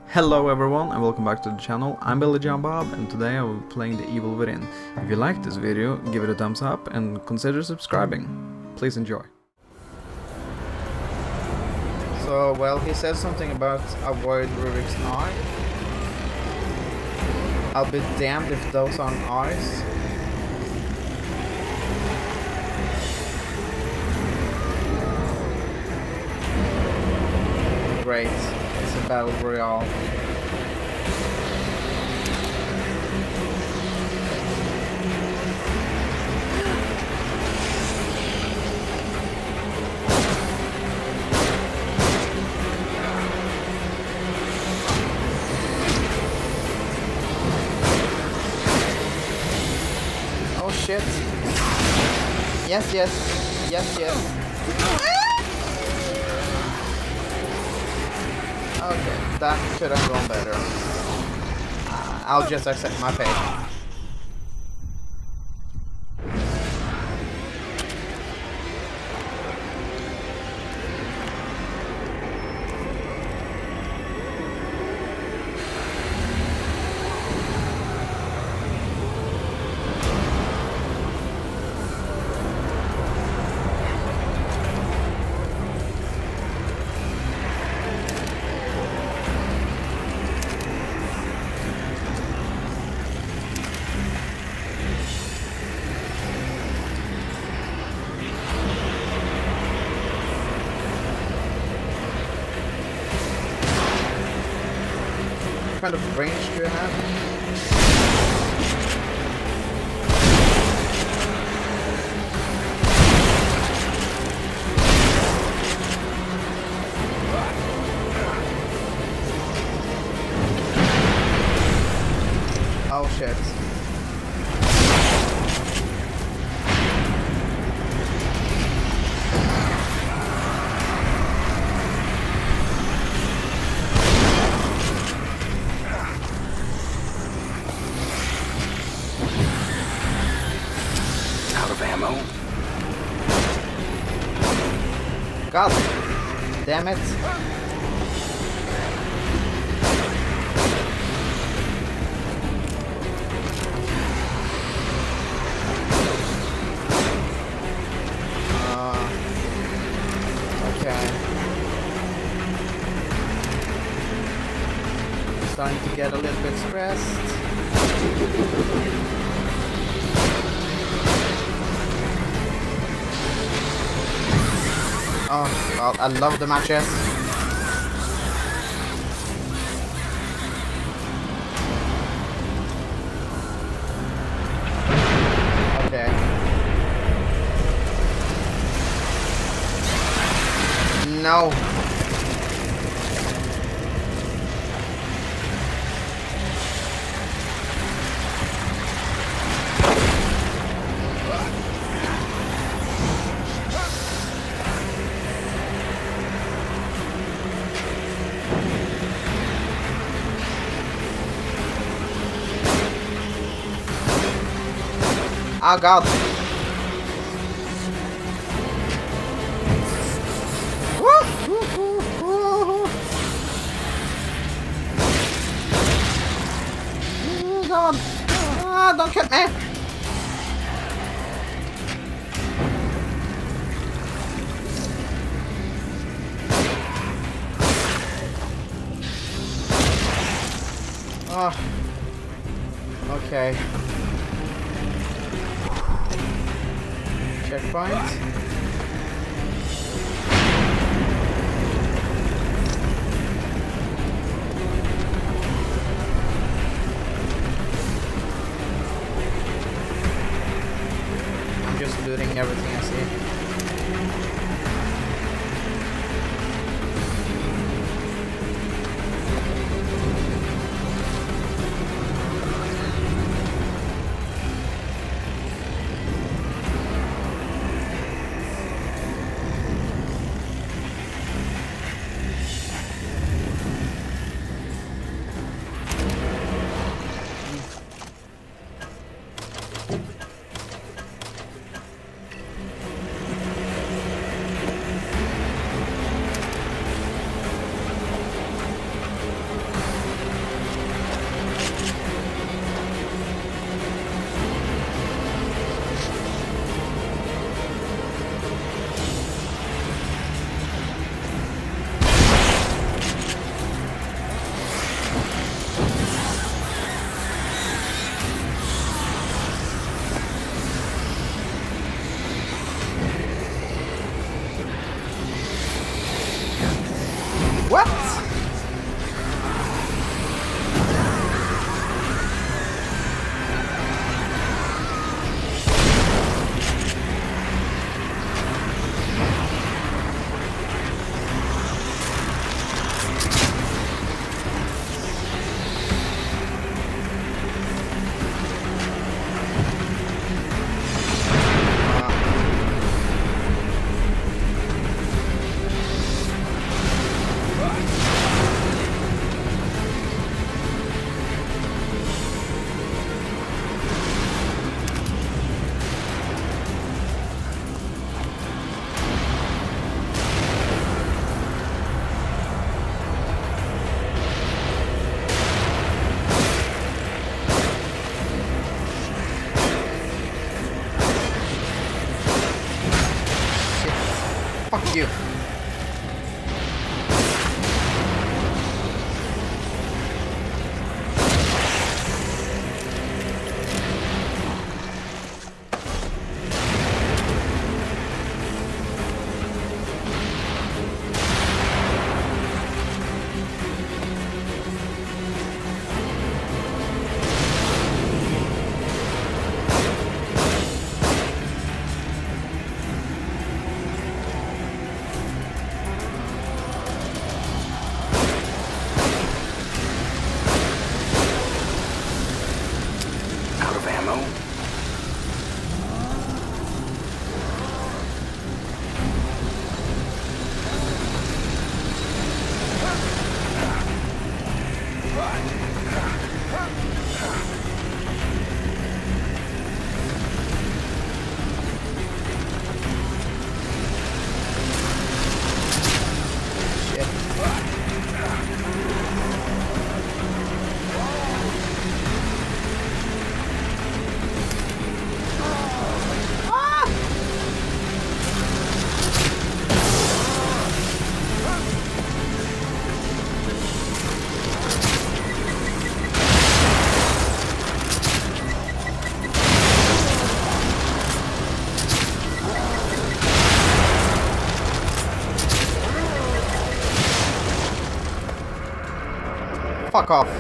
Hello everyone and welcome back to the channel. I'm Billy John Bob and today I will be playing The Evil Within. If you liked this video, give it a thumbs up and consider subscribing. Please enjoy. So, well, he says something about avoid Rurik's eye. I'll be damned if those aren't eyes. Great. It's a battle royale. Oh shit. Yes, yes. Yes, yes. Okay, that could have gone better. I'll just accept my fate. What kind of range do you have? Oh shit. Ammo. God damn it. Okay. Starting to get a little bit stressed. Oh, well, I love the matches. Okay. No. Oh god. Oh god. Ah, don't kill me. Oh. Okay. Checkpoint. I'm just looting everything I see. Fuck you. Fuck off.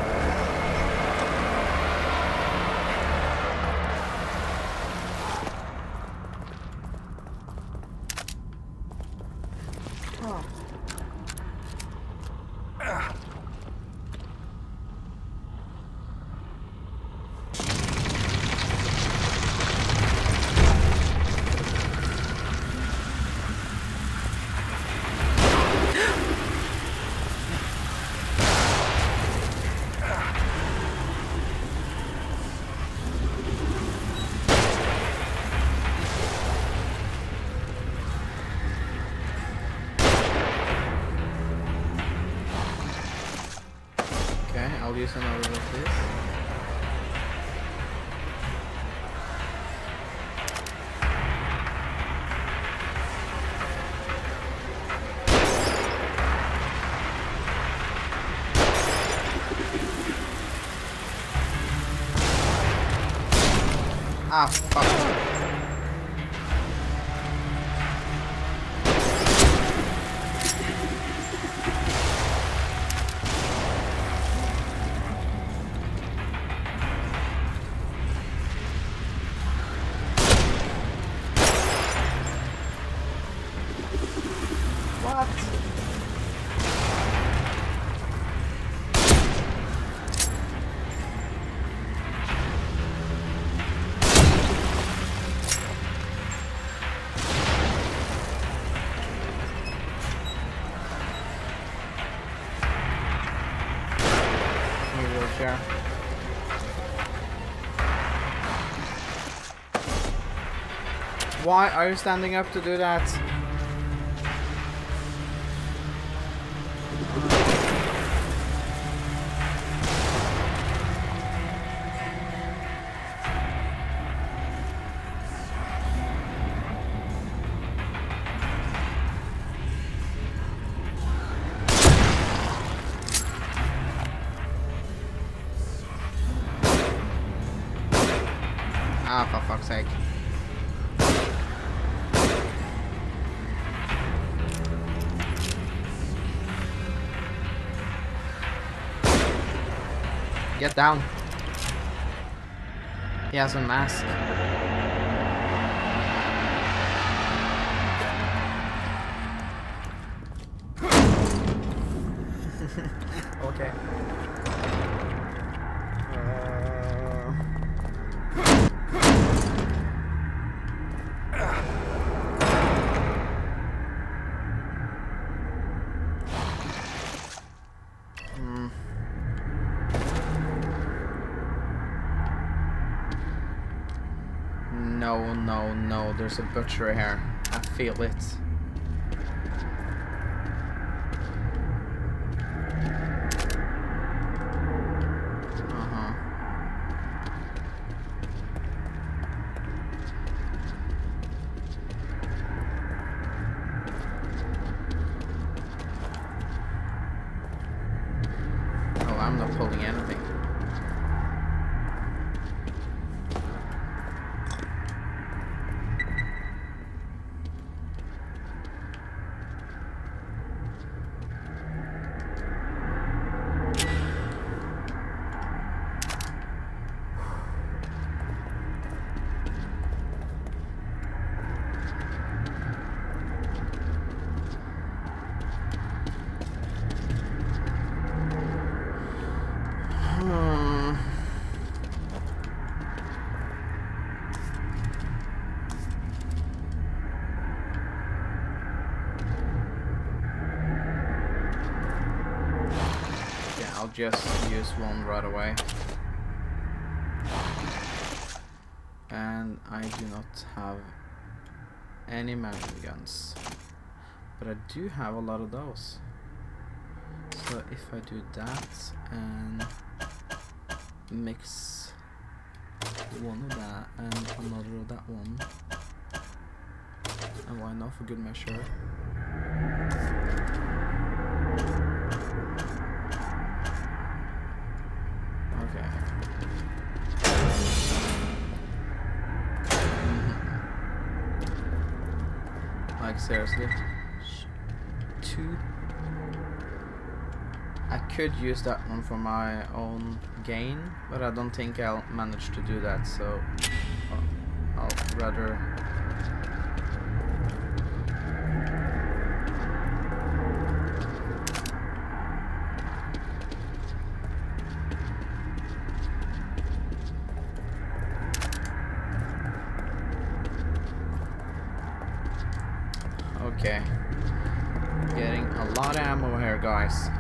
I'll use another of this. Ah, fuck. What? Wheelchair. Why are you standing up to do that? Ah, for fuck's sake. Get down. He has a mask. Okay. No, no, no, there's a butcher here. I feel it. I'm not pulling anything. I'll just use one right away. And I do not have any manual guns, but I do have a lot of those. So if I do that and mix one of that and another of that one, and why not for good measure. Like seriously, two. I could use that one for my own gain, but I don't think I'll manage to do that, so I'll rather okay. Getting a lot of ammo here, guys.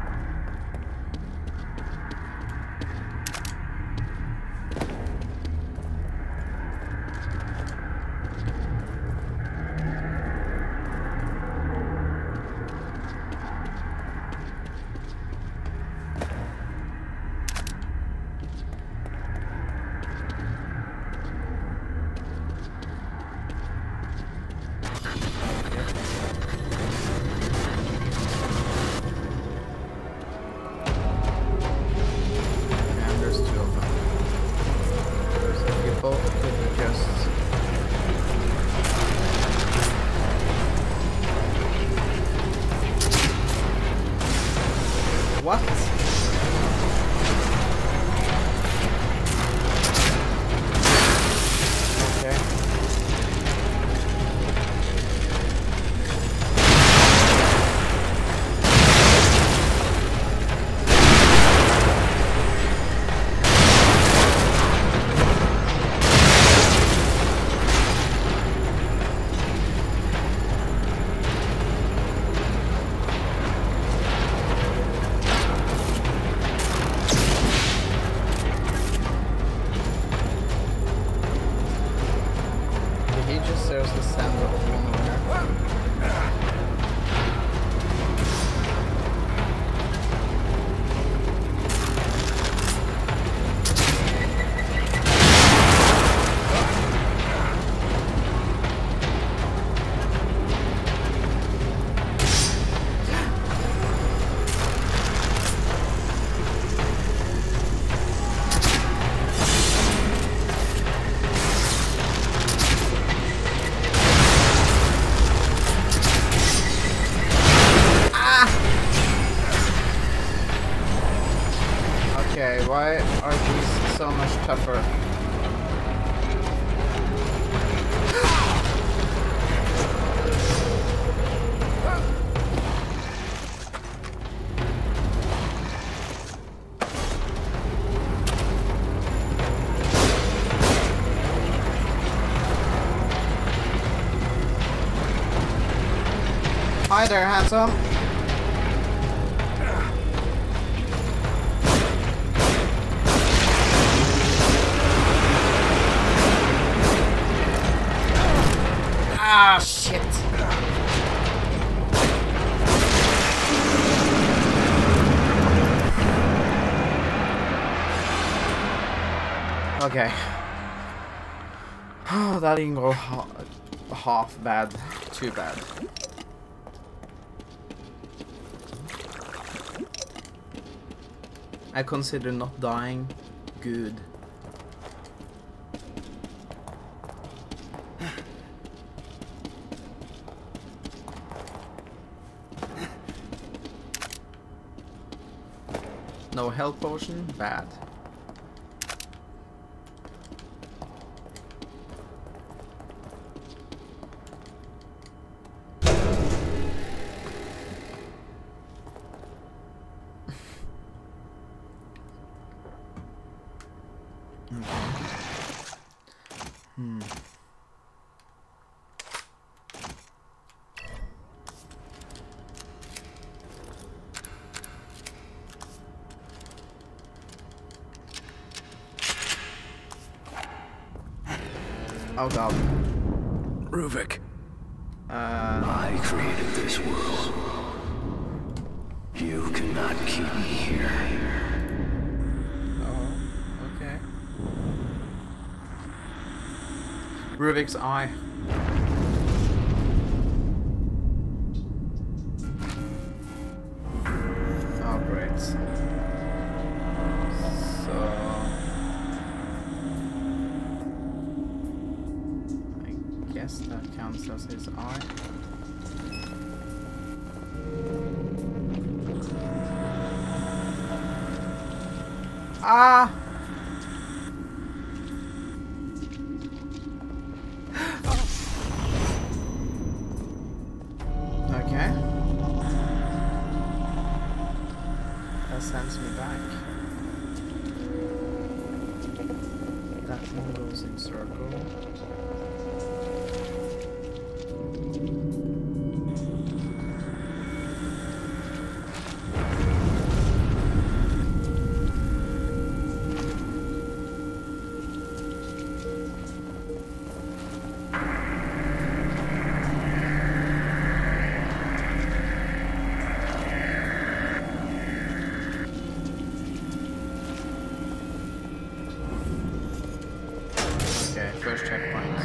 What? Okay. Seriously send the one over there. Okay, why are these so much tougher? Hi there, handsome. Ah, shit. Okay. Oh, that didn't go half bad. Too bad. I consider not dying good. No health potion, bad. Oh god. Ruvik. I created this world. You cannot keep me here. Oh, okay. Ruvik's eye. Oh, great. So I guess that counts as his eye. Ah! Okay. That sends me back. That one goes in circle. First checkpoint.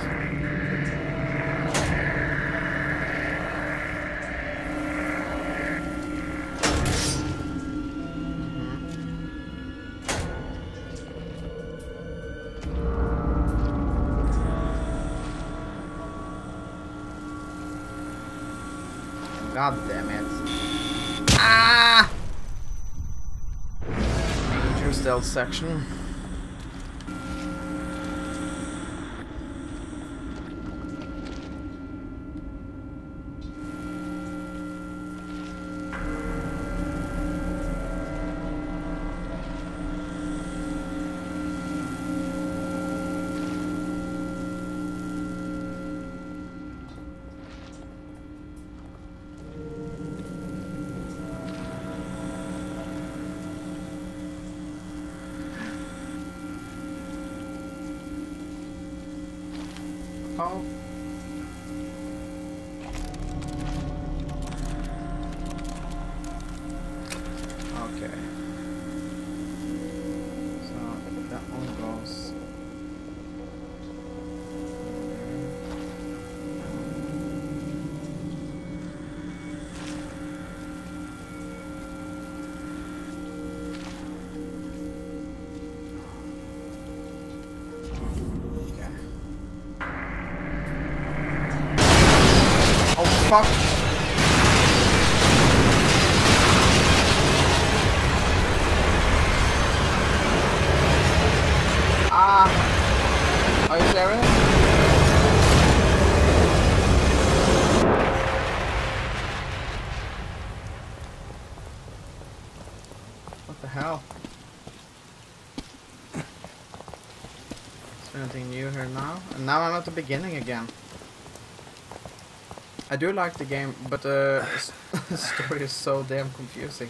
God damn it. Ah! Major stealth section. Oh. Okay. So that one goes. Fuck. Ah. Are you serious? What the hell? Is there anything new here now? And now I'm at the beginning again. I do like the game, but the story is so damn confusing.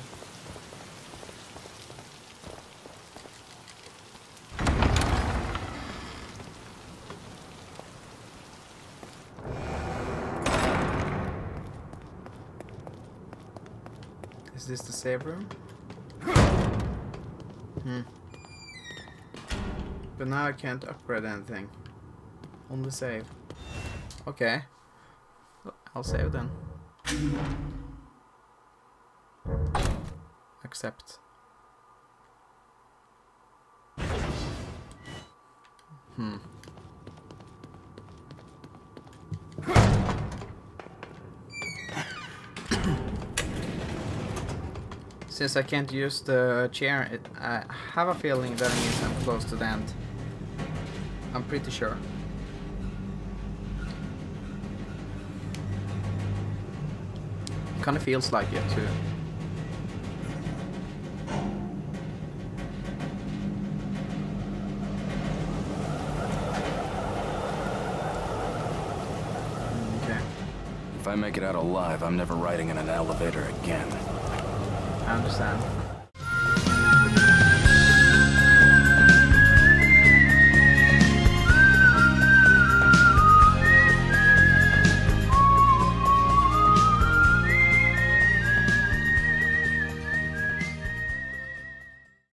Is this the save room? But now I can't upgrade anything. Only save. Okay. I'll save then. Accept. Since I can't use the chair, I have a feeling that means I'm close to the end. I'm pretty sure. Kinda feels like it too. Okay. If I make it out alive, I'm never riding in an elevator again. I understand.